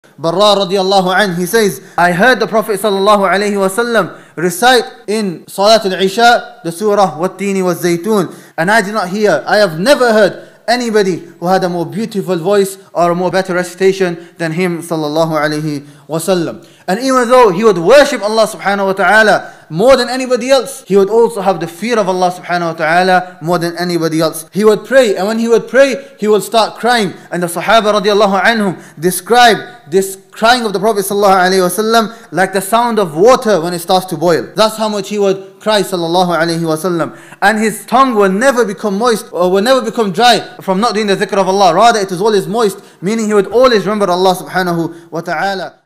Barra radiallahu anh, he says, I heard the Prophet sallallahu alayhi wasallam recite in Salat al-Isha the surah Wat-Tini wa-Zaytun, and I did not hear, I have never heard anybody who had a more beautiful voice or a more better recitation than him sallallahu alayhi wasallam. And even though he would worship Allah subhanahu wa ta'ala more than anybody else, he would also have the fear of Allah subhanahu wa ta'ala more than anybody else. He would pray, and when he would pray, he would start crying. And the Sahaba radiallahu anhum describe this crying of the Prophet sallallahu alayhi wasallam like the sound of water when it starts to boil. That's how much he would cry sallallahu alayhi wasallam. And his tongue will never become moist or will never become dry from not doing the dhikr of Allah. Rather, it is always moist, meaning he would always remember Allah subhanahu wa ta'ala.